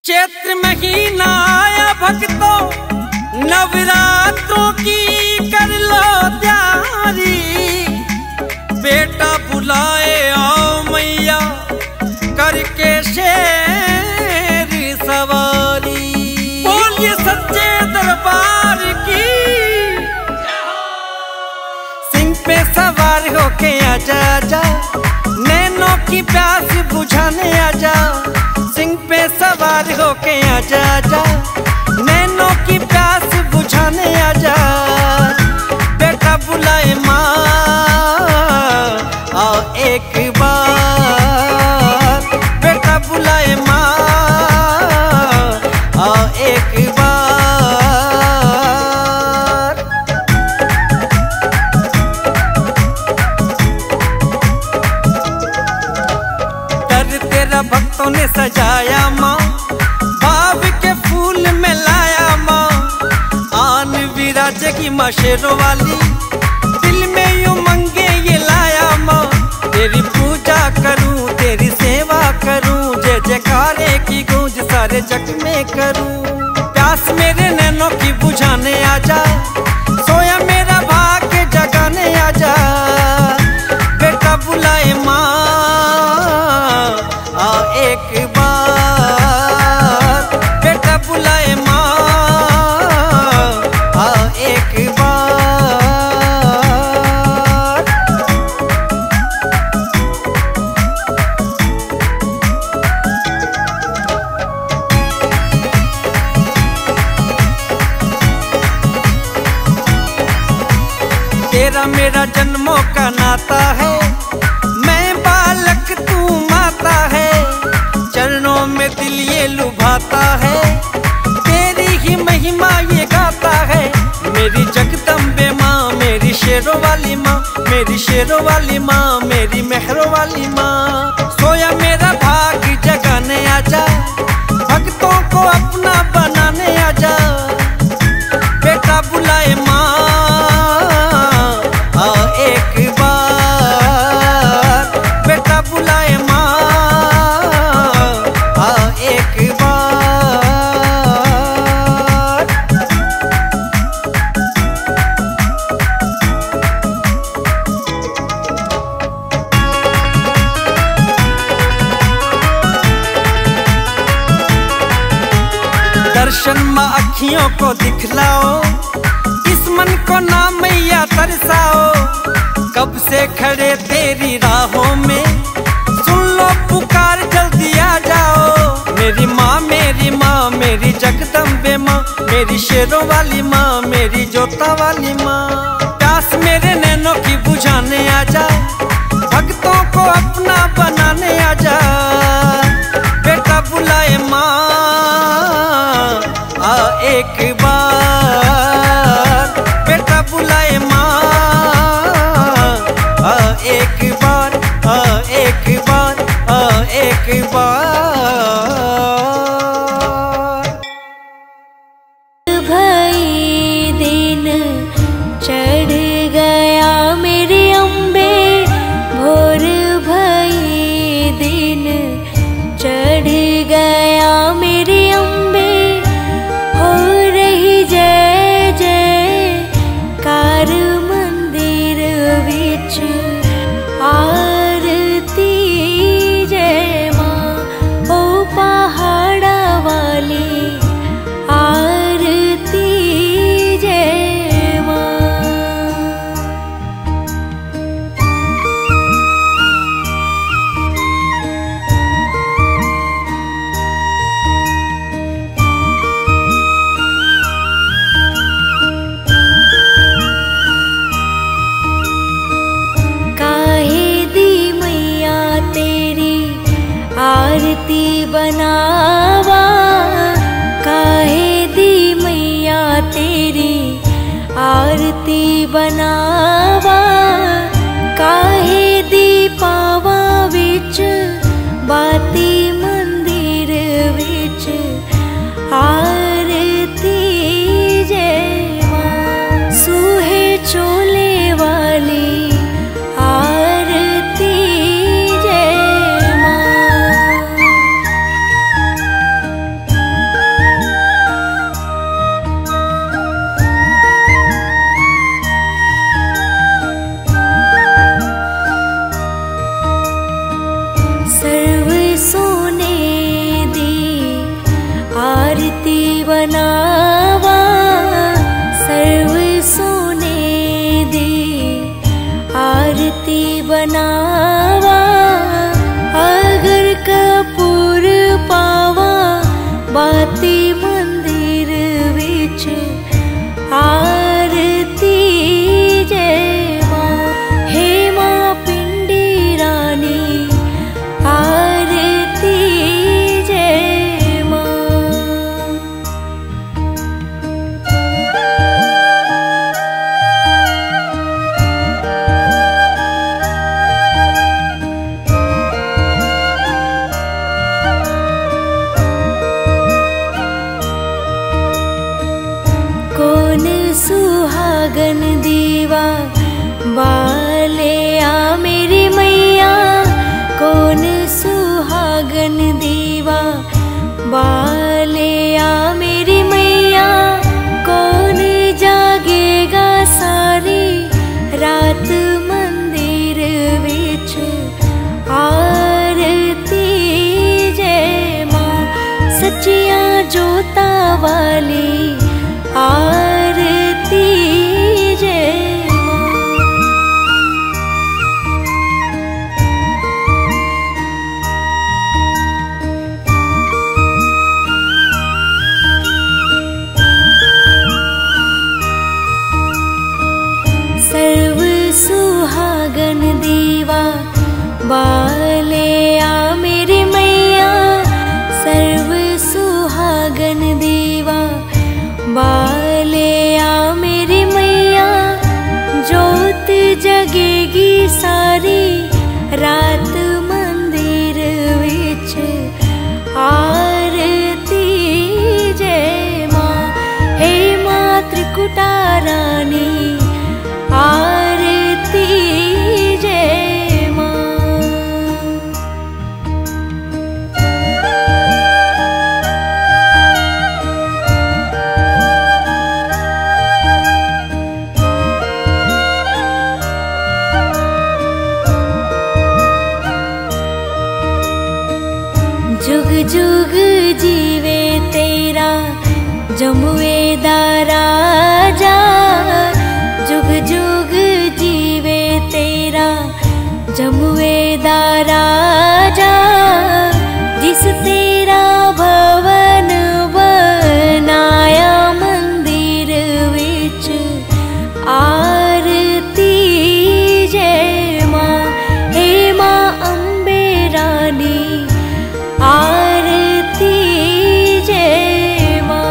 चैत्र महीना आया भक्तों, नवरात्रों की कर लो तैयारी। बेटा बुलाए आओ मैया करके शेर सवारी। बोलिए सच्चे दरबार की, सिंह पे सवार होके आजा आजा, नैनों की प्यास बुझाने आजा। सिंह पे सवार होके आजा आजा, नैनों की प्यास बुझाने आजा। बेटा बुलाए माँ आओ एक बार, बेटा बुलाए माँ आओ एक बार। दर तेरा भक्तों ने सजाया माँ, भाव के फूल में लाया माँ। आन विराजेगी माँ शेरों वाली, दिल में यूं मंगे ये लाया माँ। तेरी पूजा करूं, तेरी सेवा करूं, जय जयकारे की गूंज सारे जग में करूं। प्यास मेरे नैनों की बुझाने आजा, सोया मेरा भाग्य जगाने आजा। बेटा बुलाए माँ आओ एक बार, बेटा बुलाए माँ आओ एक बार। तेरा मेरा जन्मों का नाता है, मैं बालक तू माता है। चरणों में दिल ये लुभाता है, तेरी ही महिमा ये गाता है। मेरी जगदम्बे माँ, मेरी शेरों वाली माँ, मेरी शेरों वाली माँ, मेरी मेहरों वाली माँ। सोया मेरा भाग जगाने आजा, भक्तों को अपना बनाने आजा। बेटा बुलाए माँ आओ एक बार, बेटा बुलाए माँ आओ एक बार। दर्शन माँ अखियों को दिखलाओ, इस मन को ना मैया तरसाओ। कब से खड़े तेरी राहों में, सुन लो पुकार जल्दी आ जाओ। मेरी माँ मेरी माँ, मेरी जगदम्बे माँ, मेरी शेरों वाली माँ, मेरी जोता वाली माँ। प्यास मेरे नैनों की बुझाने आजा, भक्तों को अपना बनाने आजा। बेटा बुलाए माँ आओ एक बार, बेटा बुलाए माँ आओ एक बार, आओ एक बार, आओ एक बार। भाई दिन चढ़ गया मेरे अम्बे, भोर भाई दिन चढ़ गया मेरे अम्बे। हो रही जय जय कार मंदिर विच, आरती जय माँ। ओ पहाड़ा वाली आरती जय माँ। काहे दी मैया तेरी आरती बनावा, काहे दी मैया तेरी आरती बनावा। काहे दी पावा विच बाती मंदिर विच, आरती जय माँ। सूहे चोले वाली आरती जय माँ। बाती मंदिर विच आरती जय मां। हे मां पिंडी रानी आरती जय मां। कौन सुहागन दीवा बाले आ मेरी मैया, कौन सुहागन दीवा बाले आ मेरी मैया। कौन जागेगा सारी रात मंदिर विच आरती जय मां। सच्चियां जोता वाली आरती जय मां। सर्व सुहागन दीवा बाले आ मेरी मैया, सर्व सुहागन दीवा बाले आ मेरी मैया। जोत जगेगी सारी रात मंदिर विच आरती जय मां। हे मां त्रिकुटा रानी आरती जय मां। जुग जुग जीवे तेरा जमुए दा राजा, जुग जुग जीवे तेरा जमुए दा राजा। जिस तेरा भवन बनाया मंदिर विच आरती जय मां। हे मां अम्बे रानी आरती जय मां।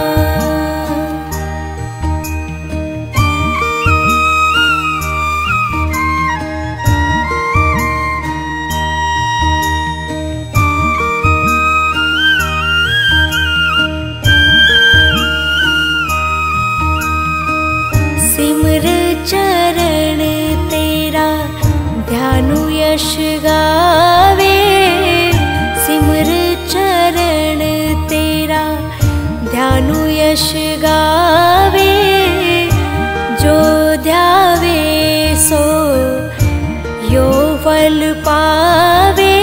सिमर चरण तेरा ध्यानु यश गावे, सिमर चरण तेरा ध्यानु यश गावे। जो ध्यावे सो यो फल पावे।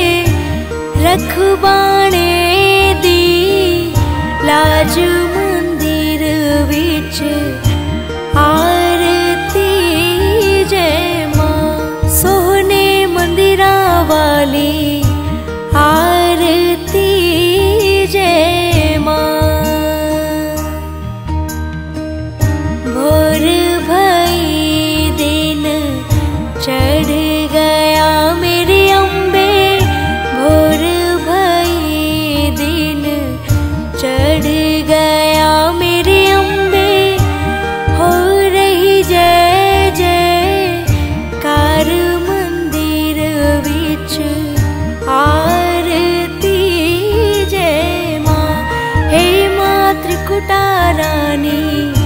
रखबाणे दी लाज मंदिर विच आरती जय मां। सोहने मंदिरा वाली आरती जय मां। भोर भई दिन चढ़ गया मेरी अम्बे, भोर भई दिन चढ़ गया मेरी अम्बे। हो रही जय जय कार मंदिर विच आरती जय मां। हे मां त्रिकुटा रानी